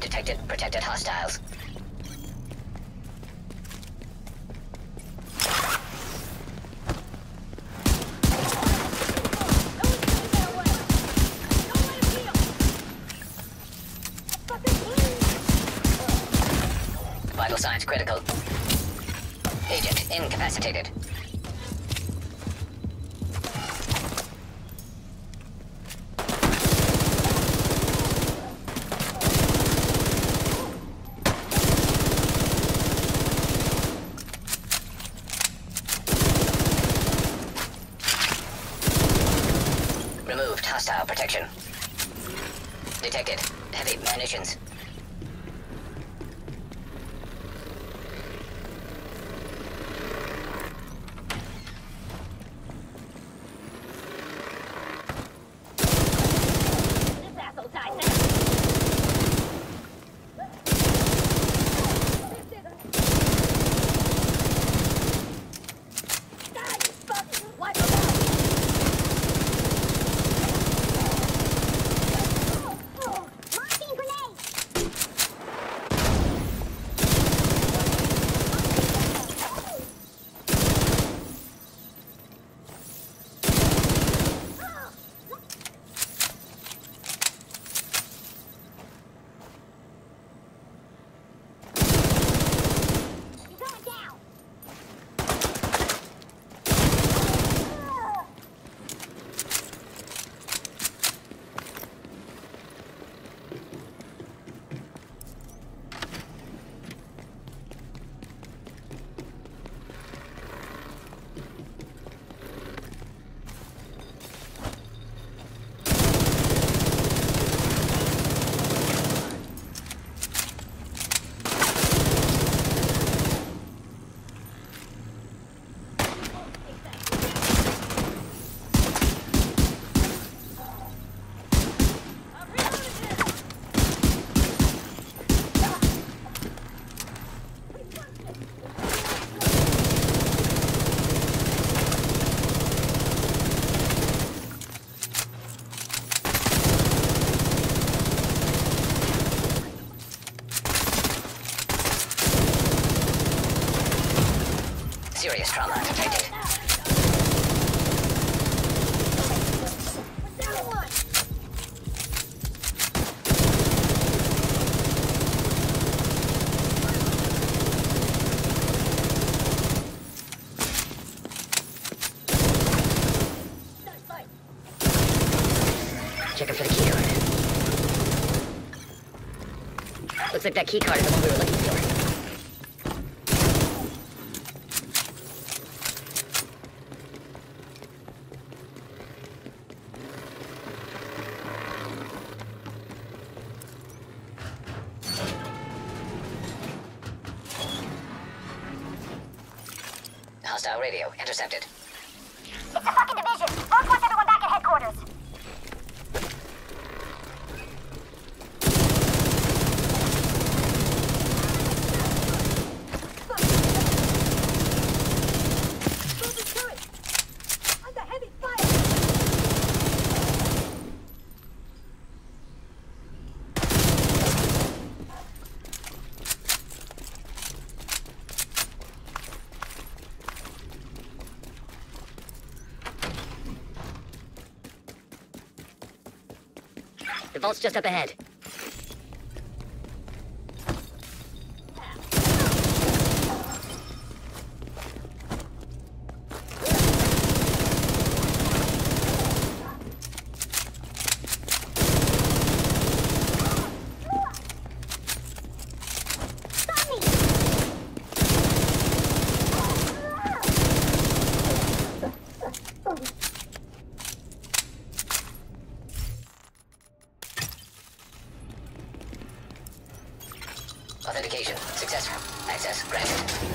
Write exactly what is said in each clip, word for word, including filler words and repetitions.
detected protected hostiles. Vital signs critical. Agent incapacitated. Removed hostile protection. Detected heavy munitions. Serious trauma detected. Checking for the key card. Looks like that key card is the one we were looking for. Hostile radio intercepted. It's a fucking division. Mark wants everyone back at headquarters. Under heavy fire. The vault's just up ahead. Authentication successful. Access granted.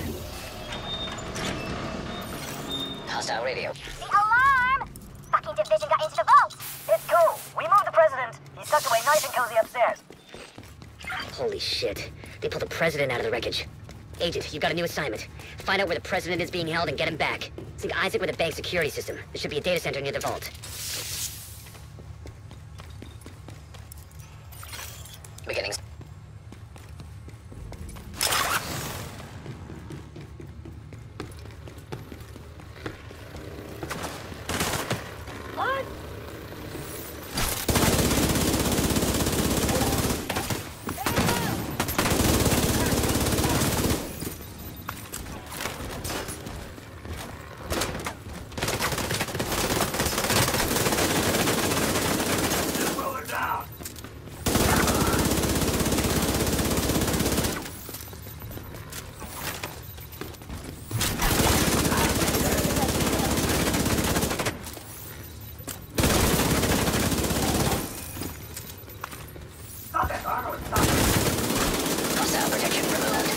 Hostile radio. The alarm! Fucking division got into the vault! It's cool. We moved the president. He's tucked away nice and cozy upstairs. Holy shit. They pulled the president out of the wreckage. Agent, you've got a new assignment. Find out where the president is being held and get him back. Sync Isaac with the bank security system. There should be a data center near the vault. Beginning. protection removed.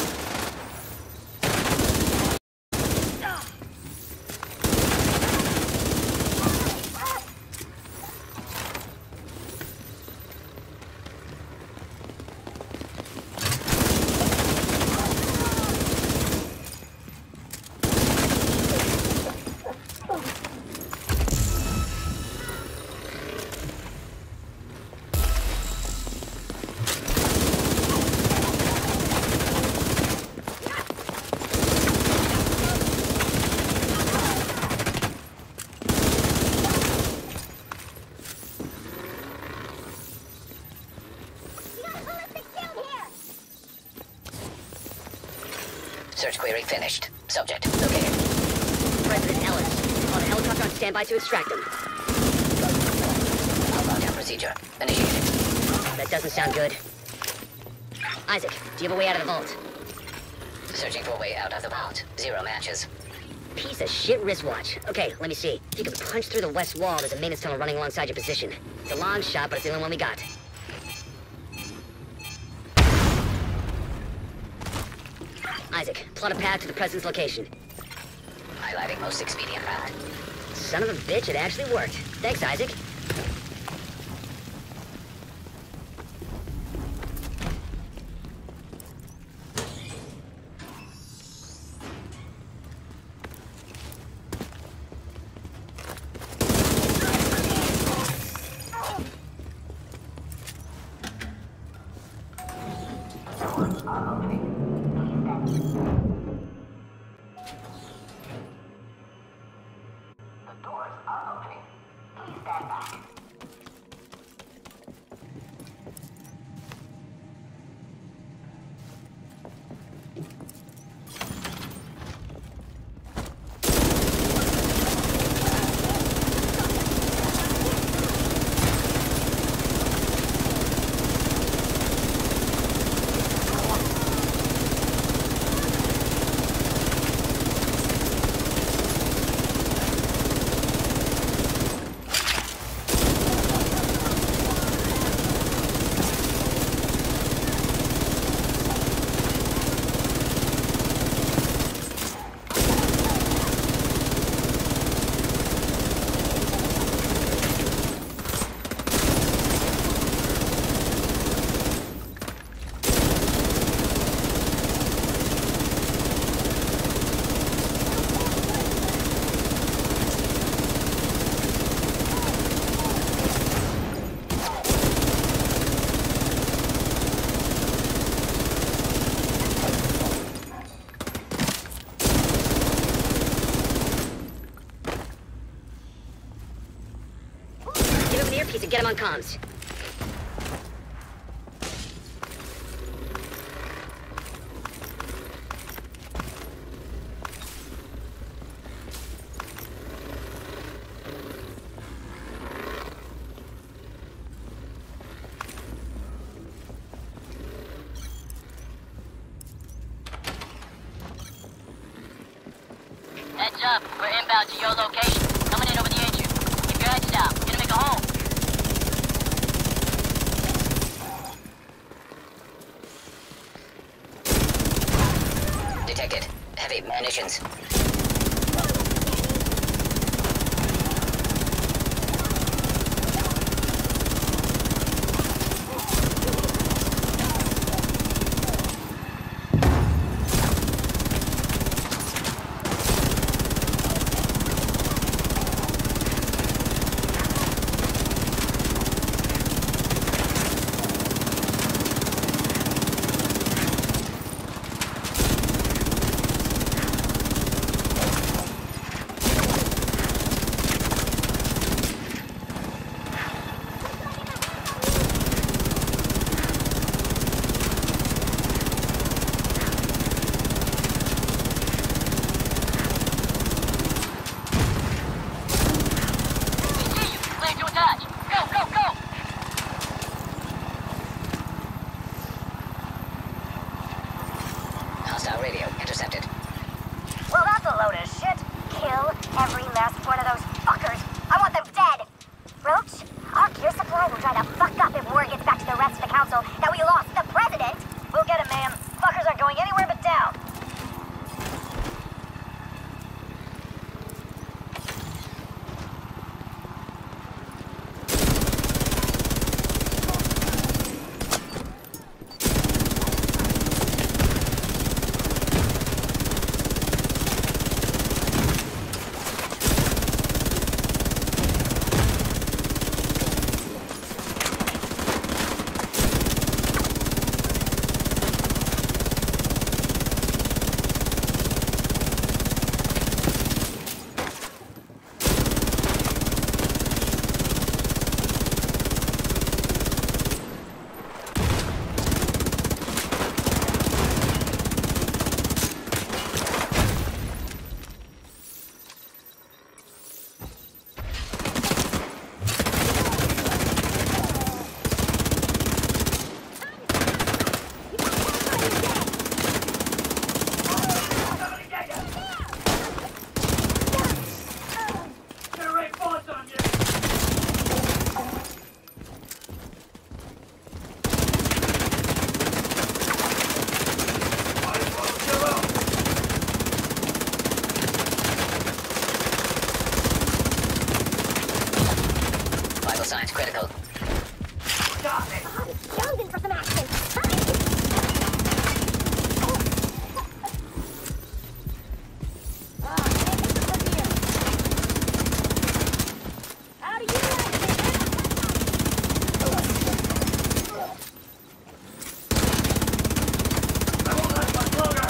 Search query finished. Subject located. President Ellis. On a helicopter on standby to extract him. Outbound down procedure. Initiated. That doesn't sound good. Isaac, do you have a way out of the vault? Searching for a way out of the vault. Zero matches. Piece of shit wristwatch. Okay, let me see. If you can punch through the west wall, there's a maintenance tunnel running alongside your position. It's a long shot, but it's the only one we got. Isaac, plot a path to the president's location. Highlighting most expedient route. Son of a bitch, it actually worked. Thanks, Isaac. To get him on comms. Heads up, we're inbound to your location. Coming in over the atrium. Keep your heads down. Gonna make a home. Detected. Heavy munitions. Hostile radio intercepted. Well, that's a load of shit. Kill every last one of those fuckers. I want them dead. Roach, our gear supply will try to fuck up if word gets back to the rest of the council that we lost the president. We'll get him, ma'am. going anywhere but down. Signs critical. Jonesing for some action. How do you like I won't last much longer.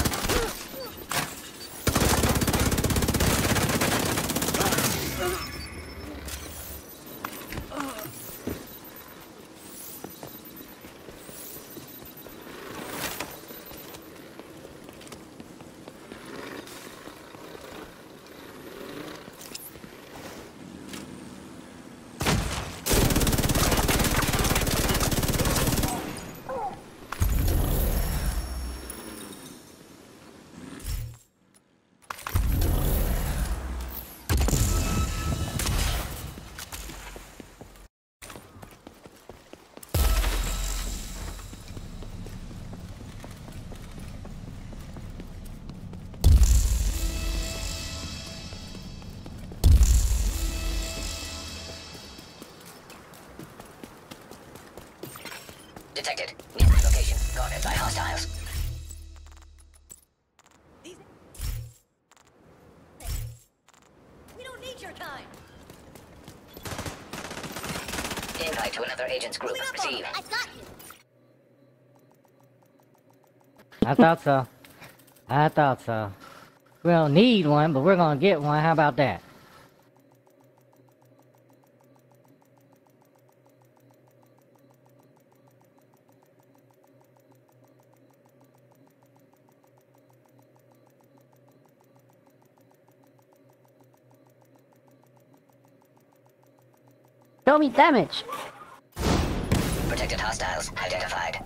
Detected. Nearby location. Guarded by hostiles. We don't need your time. Invite to another agent's group. Receive. I got you. I thought so. I thought so. We don't need one, but we're gonna get one. How about that? Show me damage. Protected hostiles identified.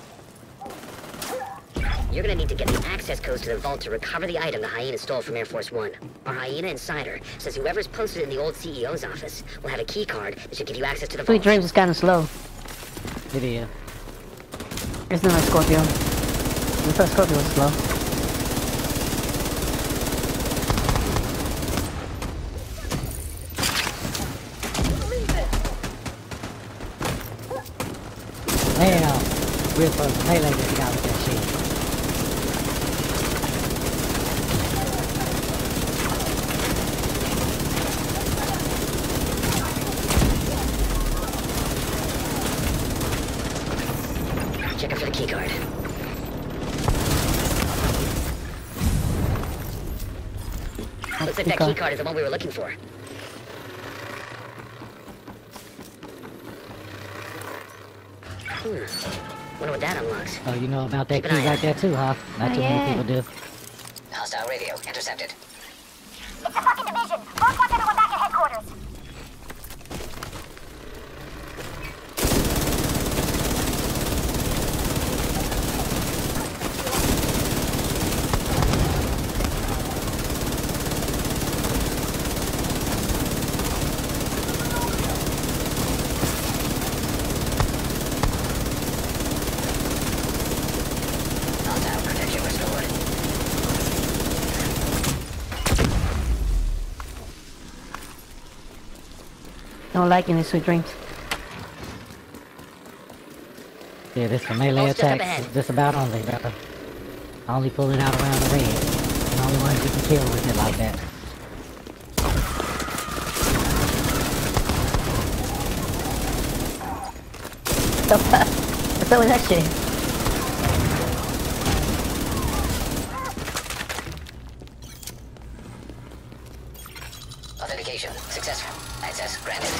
You're gonna need to get the access codes to the vault to recover the item the hyena stole from Air Force One. Our hyena insider says whoever's posted in the old C E O's office will have a key card that should give you access to the vault. Sweet Dreams is kind of slow. It is. It's not like Scorpio. I thought Scorpio was slow. Damn. We're supposed to melee this guy with that shit. Check it for the key card. Looks like that key card is the one we were looking for. Hmm. Wonder what that unlocks. Oh, you know about that Keep key an eye right out. there too, huh? Not Oh, too yeah. many people do. Hostile radio intercepted. It's a fucking division. Boss wants everyone back at headquarters. Hostile protection don't like any sweet dreams. Yeah, this for melee All stuck up attacks. ahead. Just about only, brother. I only pull it out around the red. The only ones you can kill with it like that. What's up with that shit? Authentication successful. Access granted.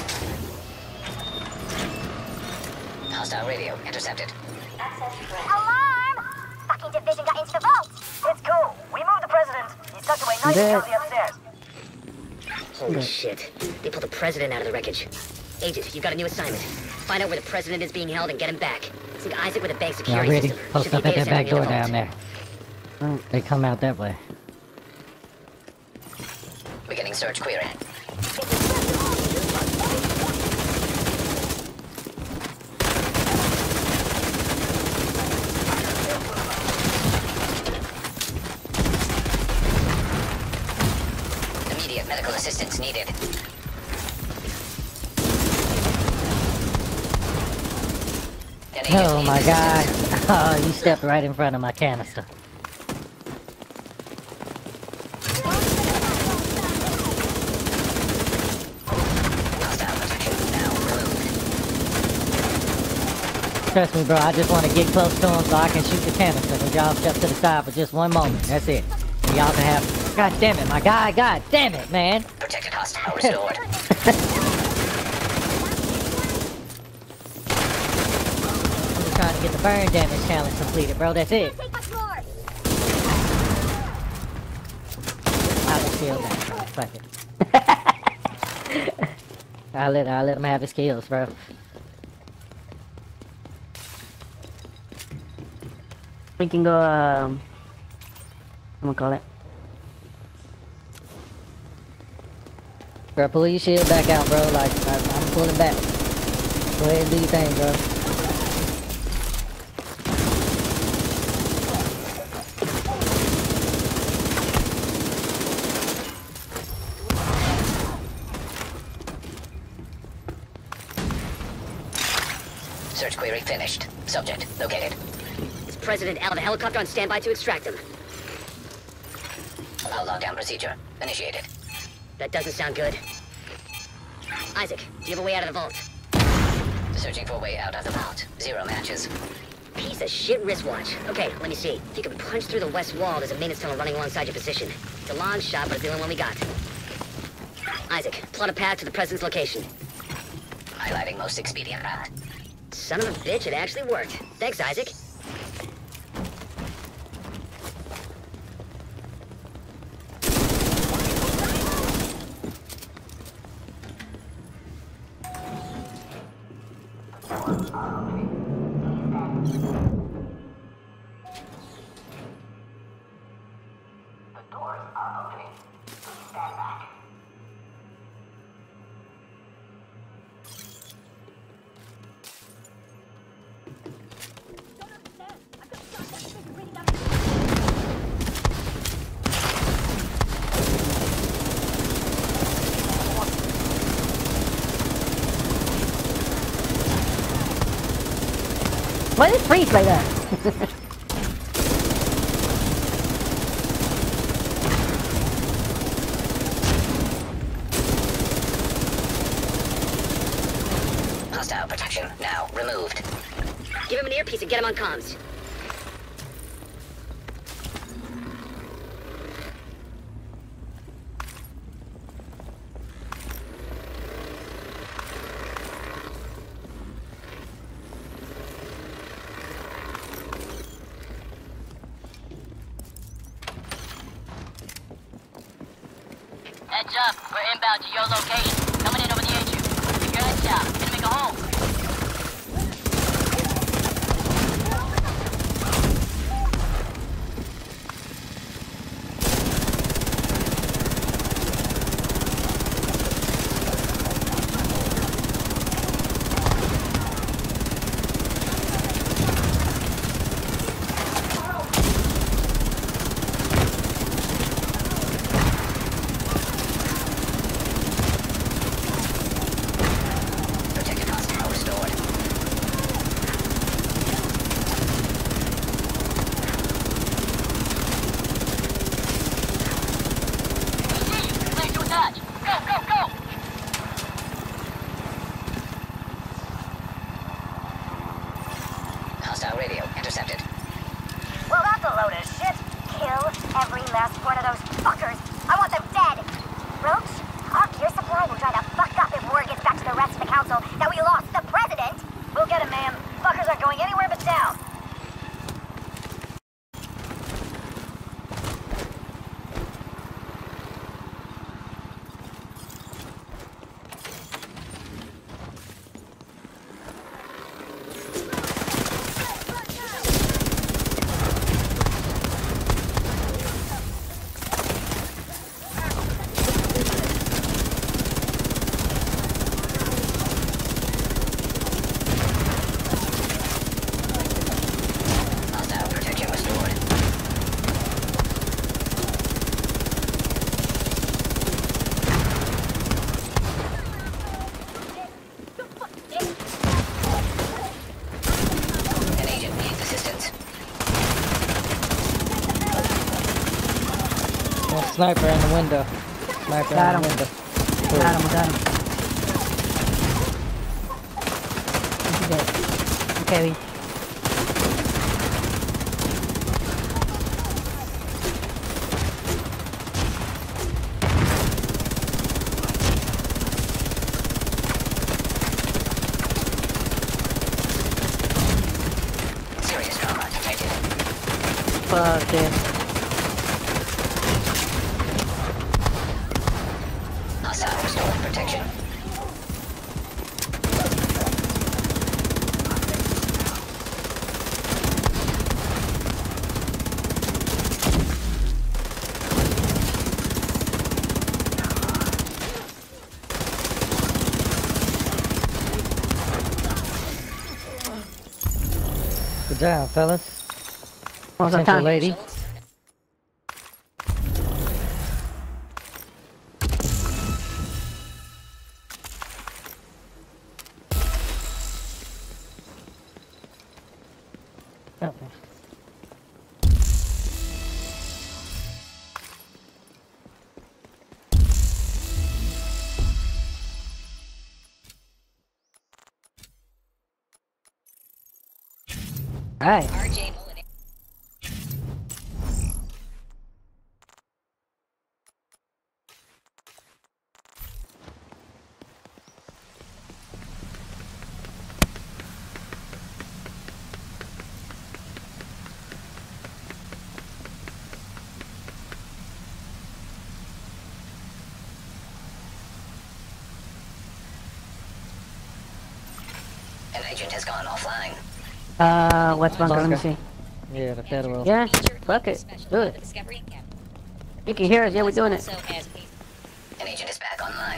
Hostile radio intercepted. Alarm! Fucking division got into the vault! It's cool. We moved the president. He's tucked away nice Dead. and cozy upstairs. Holy Yeah. shit. They pulled the president out of the wreckage. Agent, you've got a new assignment. Find out where the president is being held and get him back. Send Isaac with a bank Yeah, security already. system. Post Should be up at data that back center door near the down vault. there. Right. They come out that way. Beginning search query. Immediate medical assistance needed. Oh my god. Oh, you stepped right in front of my canister. Hostile protection now removed. Trust me, bro, I just want to get close to him so I can shoot the canister when y'all step to the side for just one moment. That's it. And y'all can have... God damn it, my guy. God damn it, man. Protected hostile restored. I'm just trying to get the burn damage challenge completed, bro. That's it. Take much more! I'll just shield that, bro. Fuck it. I'll let, I'll let him have his kills, bro. We can go, um... I'm gonna call it. Bro, pull your shield back out, bro. Like, I, I'm pulling back. Go ahead and do your thing, bro. Search query finished. Subject located. Is President out of a helicopter on standby to extract him? Allow lockdown procedure initiated. That doesn't sound good. Isaac, do you have a way out of the vault? Searching for a way out of the vault. Zero matches. Piece of shit wristwatch. Okay, let me see. If you can punch through the west wall, there's a maintenance tunnel running alongside your position. It's a long shot, but it's the only one we got. Isaac, plot a path to the president's location. Highlighting most expedient route. Son of a bitch, it actually worked. Thanks, Isaac. Why did it freeze like that? Hostile protection now removed. Give him an earpiece and get him on comms. Heads up, we're inbound to your location. Coming in over the H U. Keep your heads down. Gonna make a hole. last one of those fuckers. I want them dead. Roach, our gear supply will dry the fuck up if word gets back to the rest of the council that we lost the president. We'll get him, ma'am. Fuckers aren't going anywhere but down. Sniper in the window. Sniper Got in the him. window. Got him, got him. He's dead. Okay, we. Serious trauma detected. Fuck it. Hostile restored protection. Good job, fellas. What's up, Central time? lady. Oh. Alright. R J Bullet. An agent has gone offline. Uh, what's bunker? Let me Bunker. see. Yeah, the federal. Yeah, fuck it. Do it. You can hear us. Yeah, we're doing it. An agent is back online.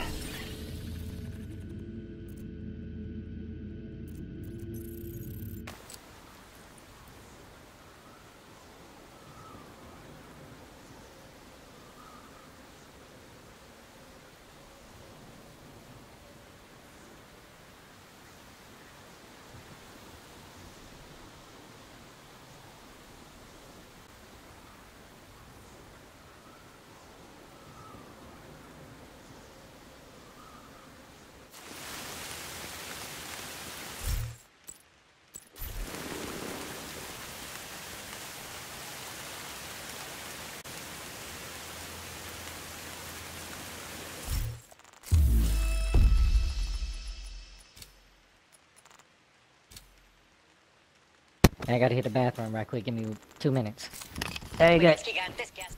I gotta hit the bathroom right quick. Give me two minutes. There you go. got this gas.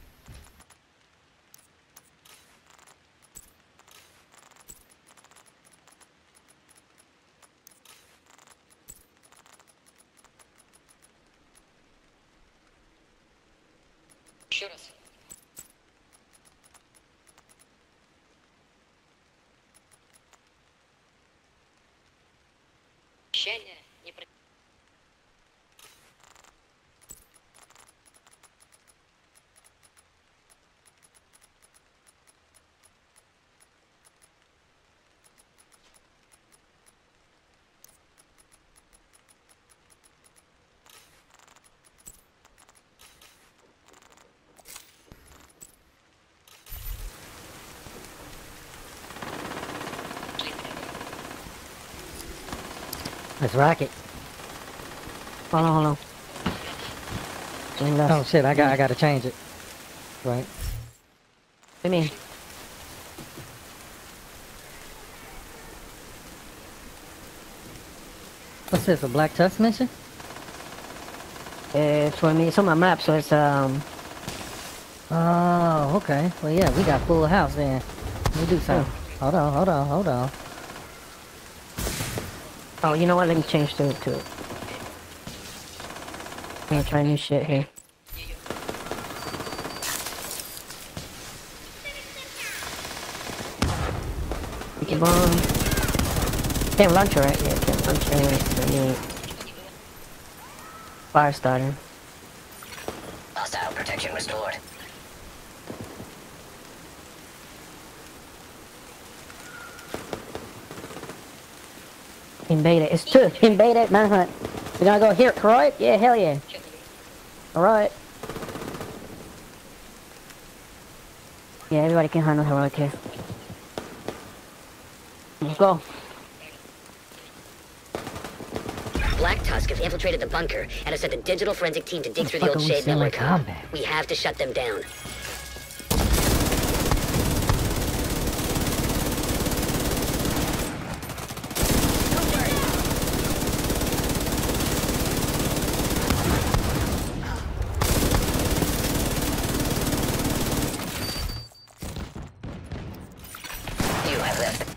Shoot us. Обещание не при... Let's rock it. Hold on, hold on. Doing Oh left. shit! I got I gotta change it. right? What do you mean? What's this, a Black Tusk mission? It's for me. It's on my map, so it's um. Oh, okay. Well, yeah, we got full house then. Let me do something. Hold on, hold on, hold on. Oh, you know what? Let me change to it to it. I'm gonna try new shit here. Keep on. Can't launcher, right? Yeah, can't launcher. I need fire starter. Hostile protection restored. Invade it. It's two. Invade it. Manhunt. We're gonna go here, right? Yeah, hell yeah. Alright. Yeah, everybody can handle heroic here. Let's go. Black Tusk have infiltrated the bunker and have sent a digital forensic team to dig through the old Motherfucker, we Shade sound network like hub. combat. We have to shut them down. You have left.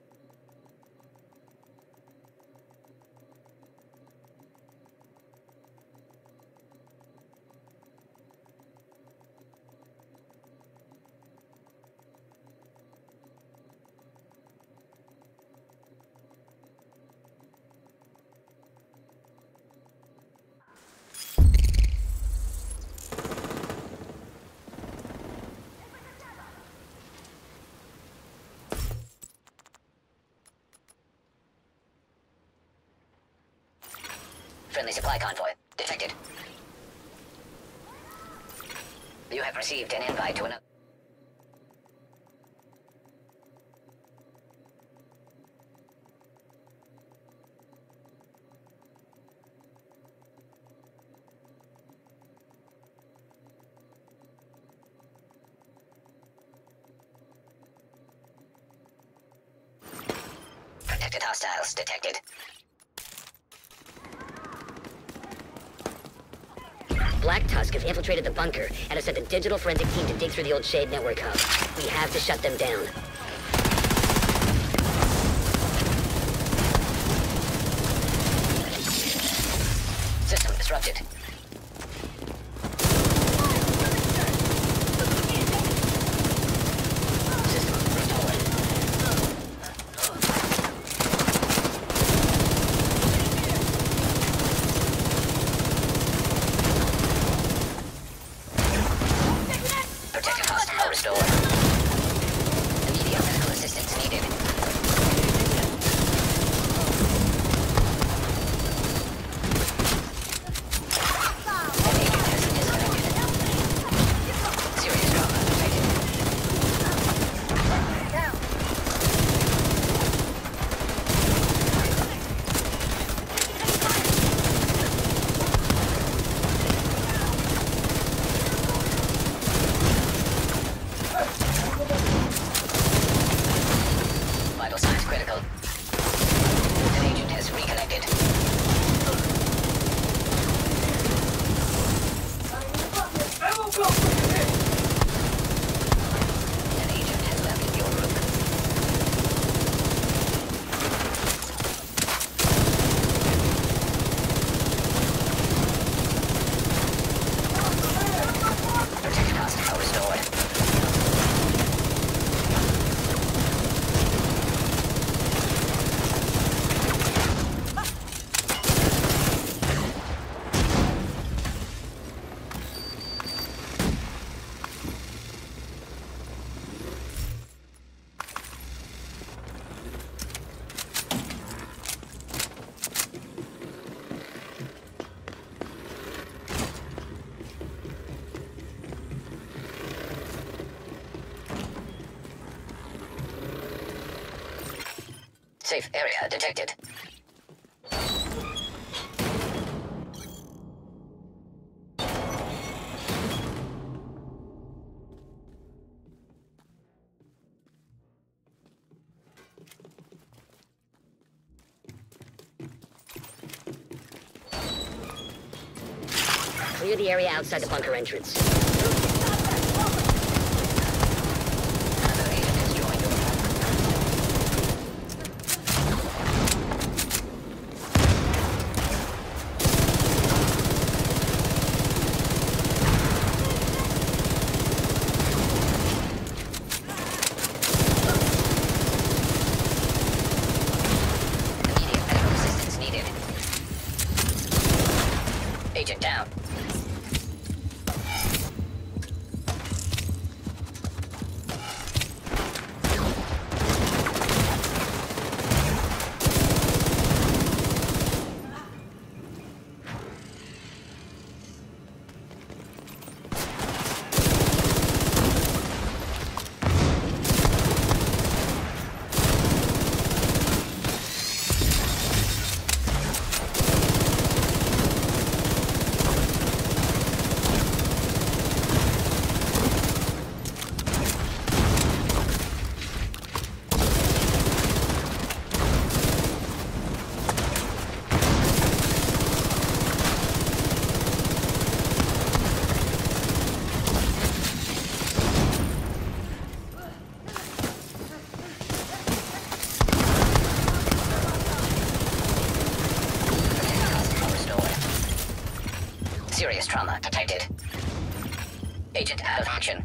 Friendly supply convoy detected. You have received an invite to another. Protected hostiles detected. Black Tusk have infiltrated the bunker and have sent a digital forensic team to dig through the old Shade network hub. We have to shut them down. System disrupted. System restored. Protective hostile restored. Immediate medical assistance needed. An agent has disconnected. Serious trauma detected. Vital signs critical. An agent has reconnected. An agent has left your group. Protected hostile restored. Safe area detected. Clear the area outside the bunker entrance. Another agent has joined. Immediate medical assistance needed. Agent down. Serious trauma detected. Agent out of action.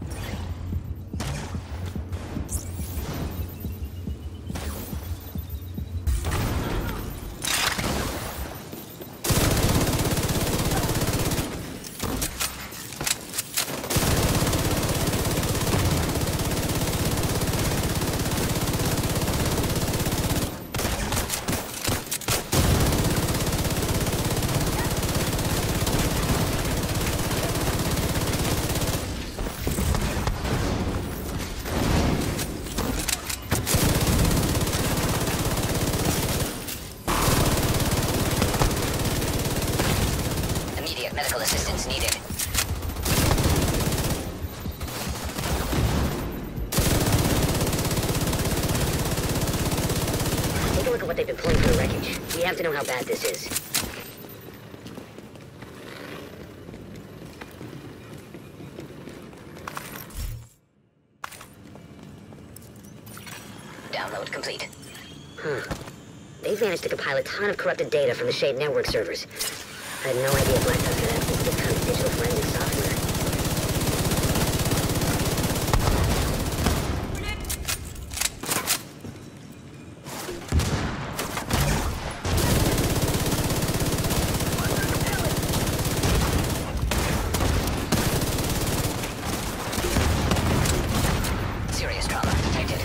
Medical assistance needed. Take a look at what they've been pulling from the wreckage. We have to know how bad this is. Download complete. Huh. They've managed to compile a ton of corrupted data from the Shade network servers. I had no idea Black Duck had access to this kind of digital forensic software. Serious trauma detected.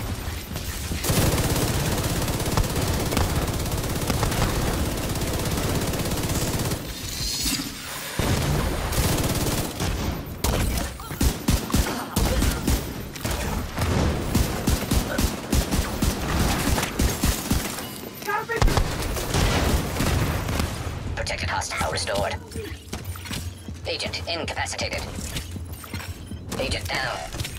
Protected hostile restored. Agent incapacitated. Agent down.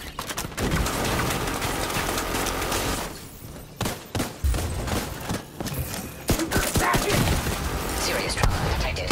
Serious trauma detected.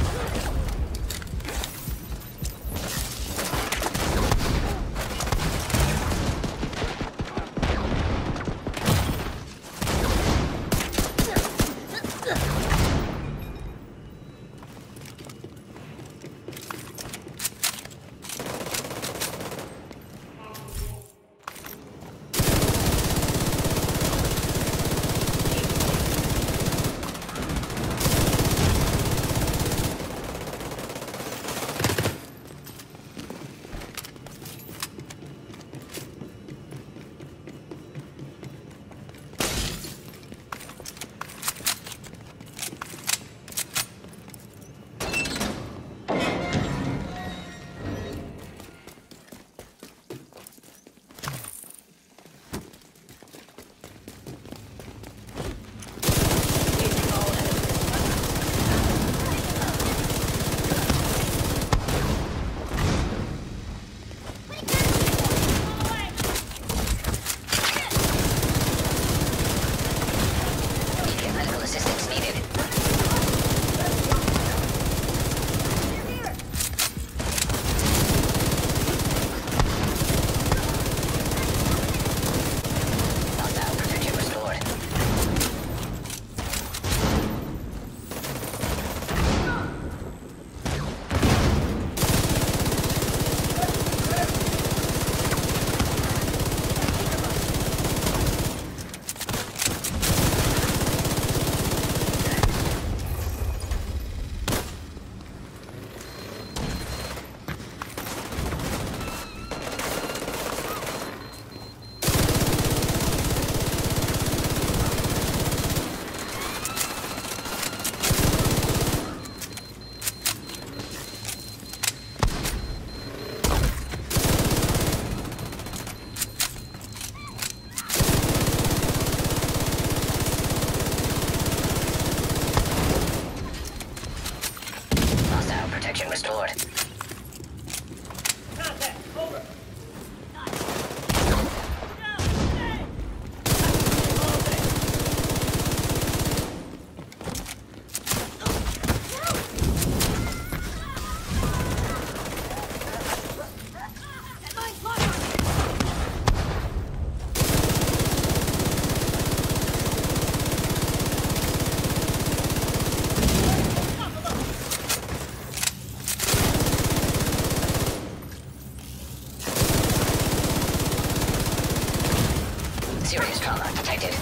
Trauma detected.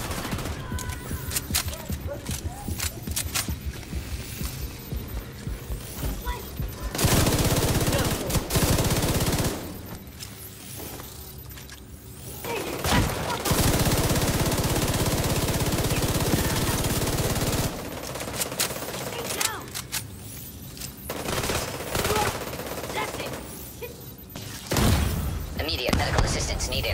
Immediate medical assistance needed.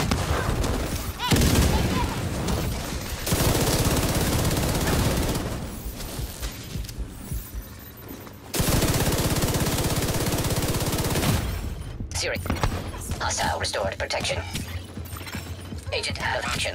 Siri. Hostile restored protection. Agent out of action.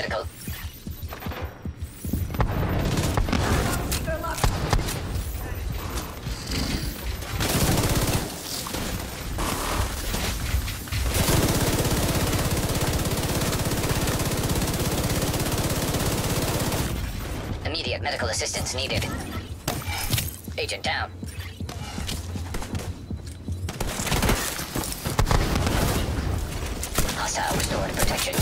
critical. Immediate medical assistance needed. Agent down. Hostile restored protection.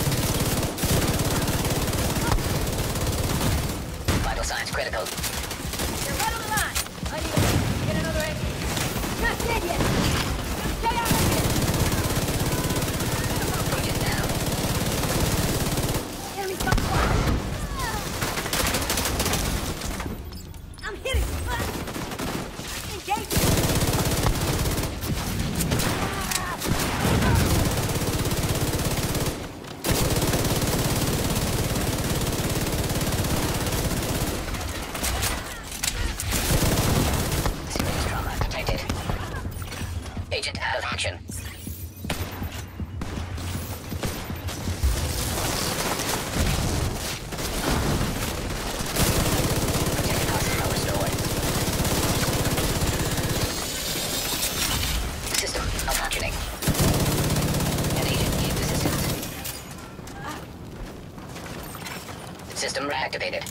Vital signs critical. You're right on the line. I need to get another exit. Not dead yet. Stay out of here. Agent down. Enemy come close. I'm hitting. Engage. Serious trauma detected. Agent out of action. Protected hostile restored. System malfunctioning. An agent needs assistance. System reactivated.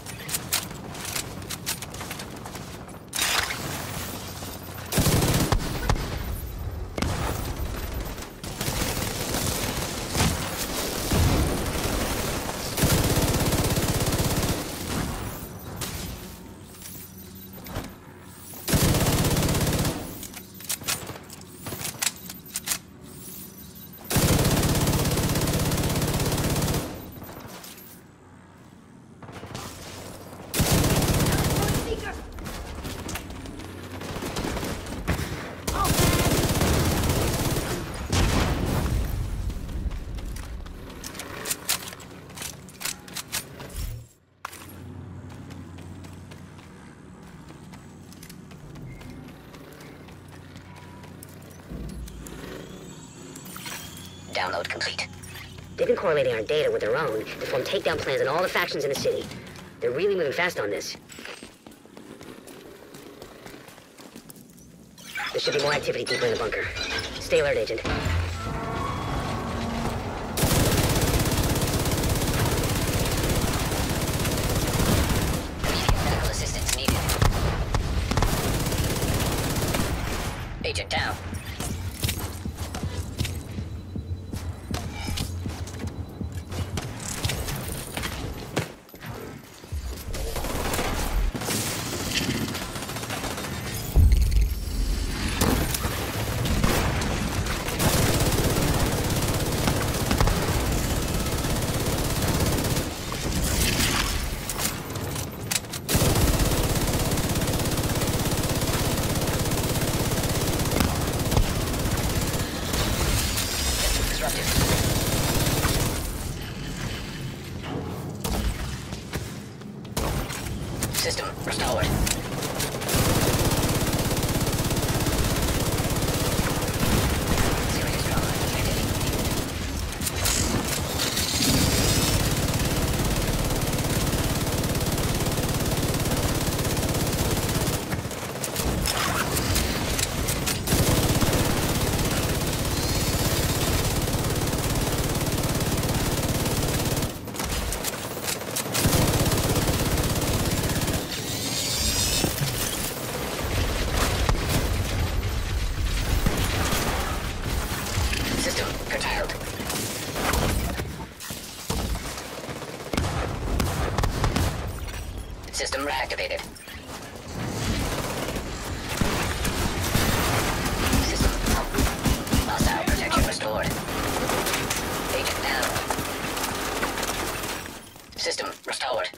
Download complete. They've been correlating our data with their own to form takedown plans on all the factions in the city. They're really moving fast on this. There should be more activity deeper in the bunker. Stay alert, Agent. Immediate medical assistance needed. Agent down. System restored. Serious trauma detected. System curtailed. System reactivated. System hostile protection restored. Agent down. System restored.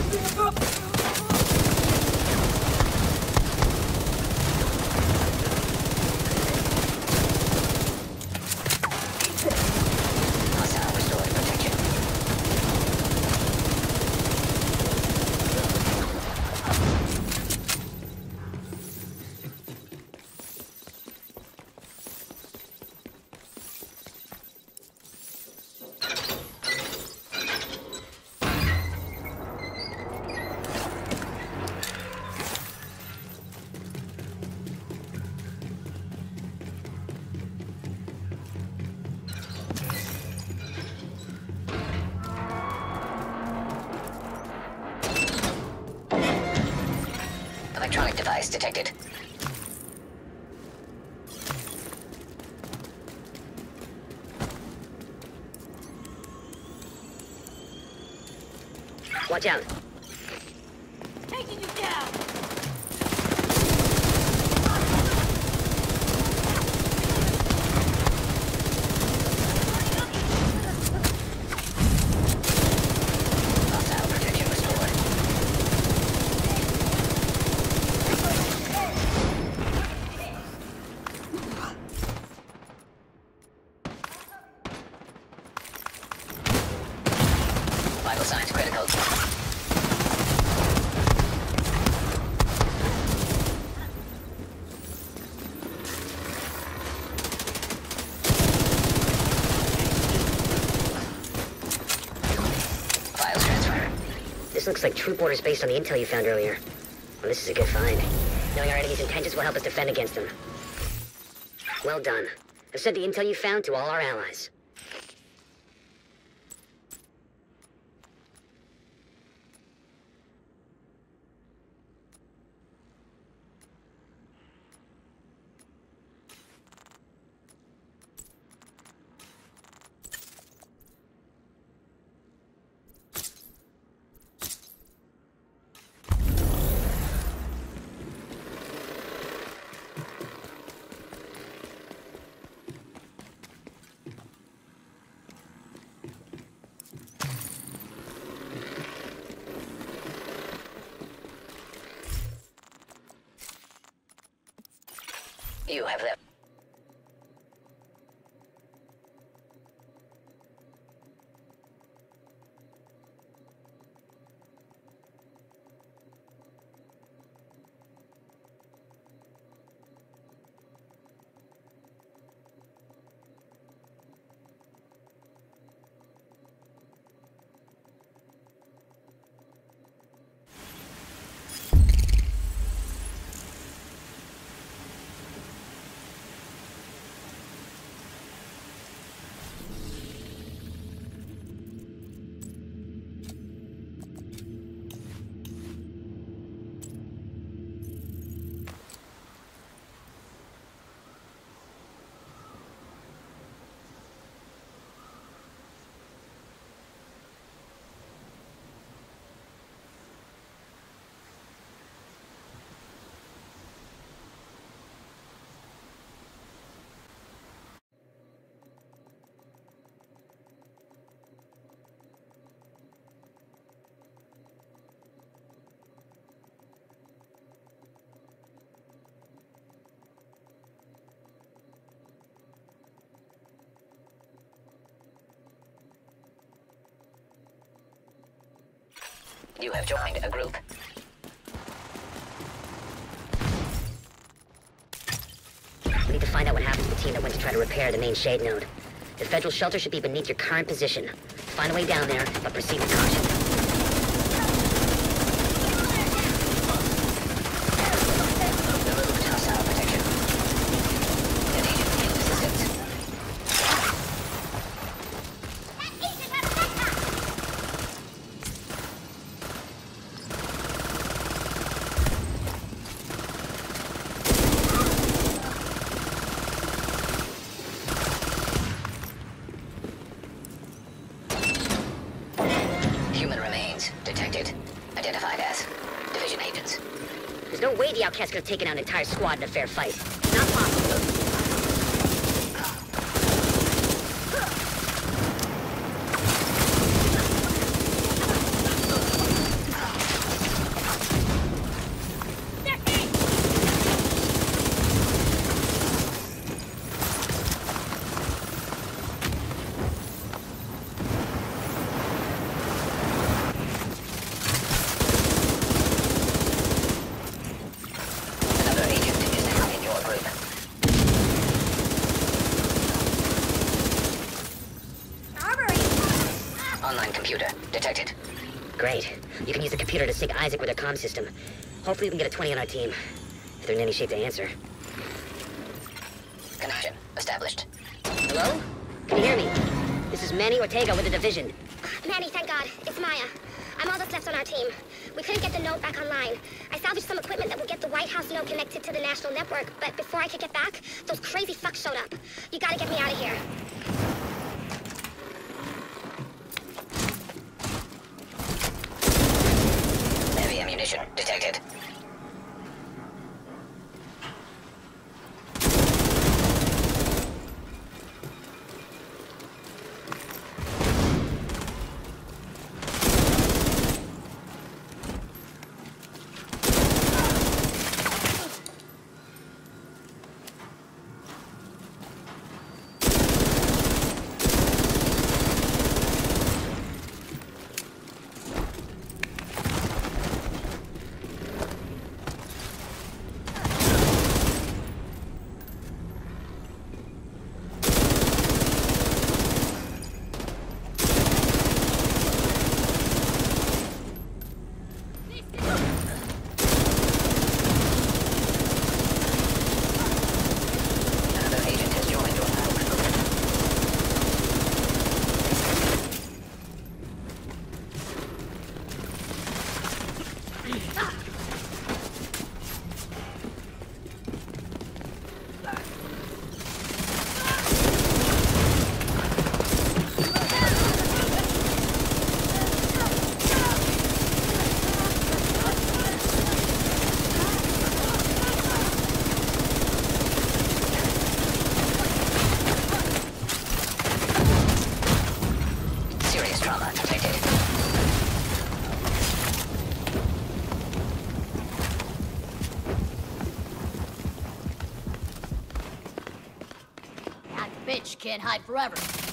Hostile restored protection. Electronic device detected. Watch out. Taking you down! Hostile protection restored. Vital signs critical. Files transfer. This looks like troop orders based on the intel you found earlier. Well, this is a good find. Knowing our enemy's intentions will help us defend against them. Well done. I've sent the intel you found to all our allies. You have them. You have joined a group. We need to find out what happened to the team that went to try to repair the main shade node. The federal shelter should be beneath your current position. Find a way down there, but proceed with caution. Hostile protection. An agent needs assistance. Human remains detected. Identified as division agents. There's no way the outcasts could have taken out an entire squad in a fair fight. Not possible. You can use the computer to sync Isaac with their comm system. Hopefully we can get a twenty on our team. If they're in any shape to answer. Connection established. Hello? Can you hear me? This is Manny Ortega with the Division. Manny, thank God. It's Maya. I'm all that's left on our team. We couldn't get the node back online. I salvaged some equipment that will get the White House node connected to the national network, but before I could get back, those crazy fucks showed up. You gotta get me out of here. Heavy ammunition detected. Bitch can't hide forever.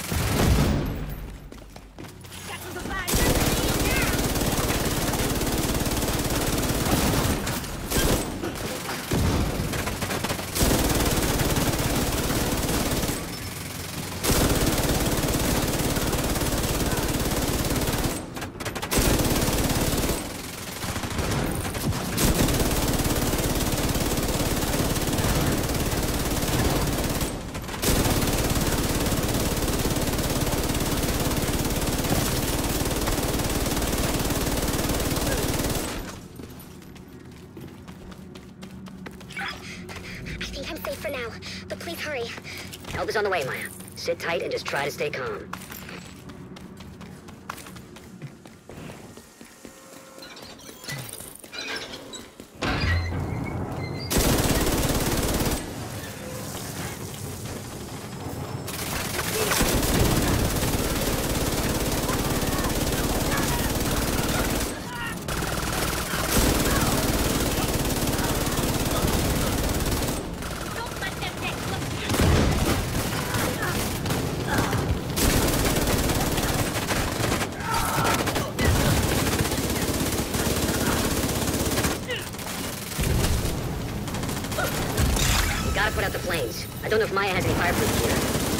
For now, but please hurry. Help is on the way, Maya. Sit tight and just try to stay calm. Gotta put out the flames. I don't know if Maya has any fireproof gear.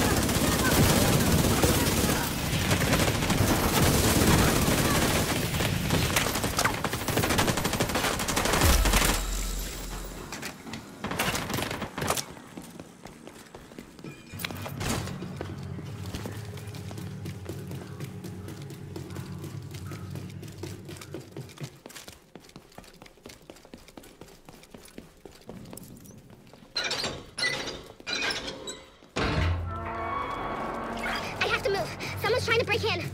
Someone's trying to break in.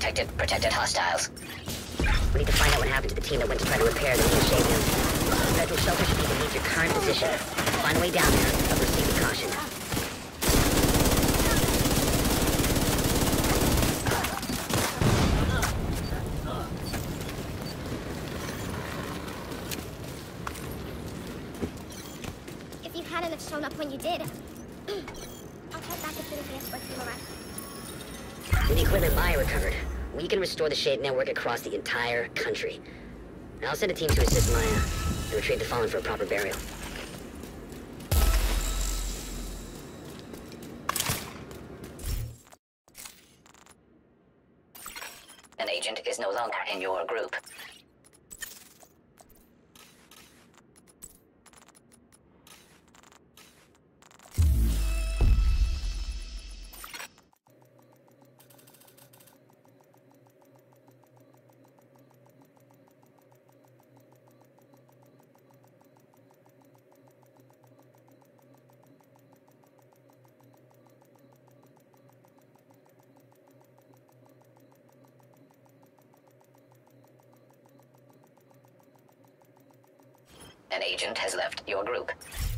Detected protected hostiles. We need to find out what happened to the team that went to try to repair the main shade mill. Federal shelter should be beneath your current position. Find a way down there, but proceed with caution. If you hadn't have shown up when you did, I'll head back as soon as the escort team arrives. With the equipment Maya recovered, we can restore the Shade network across the entire country. And I'll send a team to assist Maya and retrieve the fallen for a proper burial. An agent is no longer in your group. An agent has left your group.